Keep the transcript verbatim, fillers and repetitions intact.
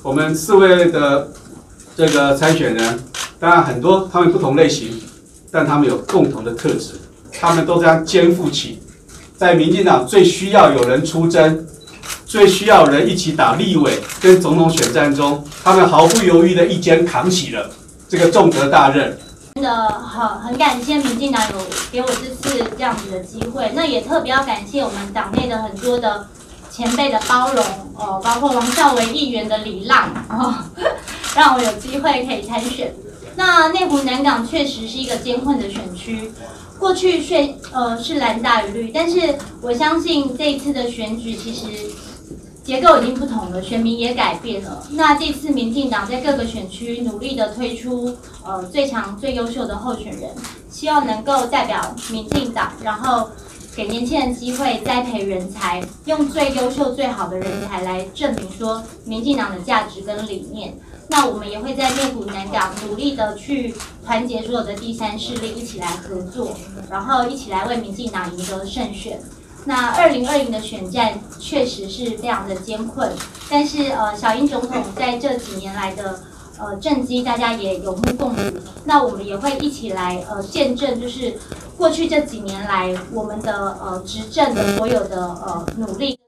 我们四位的这个参选人，当然很多他们不同类型，但他们有共同的特质，他们都这样肩负起，在民进党最需要有人出征，最需要人一起打立委跟总统选战中，他们毫不犹豫的一肩扛起了这个重责大任。 真的很很感谢民进党有给我这次这样子的机会，那也特别要感谢我们党内的很多的前辈的包容哦，包括王孝维议员的礼让哦，让我有机会可以参选。那内湖南港确实是一个艰困的选区，过去税呃是蓝大于绿，但是我相信这一次的选举其实结构已经不同了，选民也改变了。那这次民进党在各个选区努力的推出呃最强最优秀的候选人，希望能够代表民进党，然后给年轻人机会栽培人才，用最优秀最好的人才来证明说民进党的价值跟理念。那我们也会在内湖南港努力的去团结所有的第三势力，一起来合作，然后一起来为民进党赢得胜选。那二零二零的选战确实是非常的艰困，但是呃，小英总统在这几年来的呃政绩，大家也有目共睹。那我们也会一起来呃见证，就是过去这几年来我们的呃执政的所有的呃努力。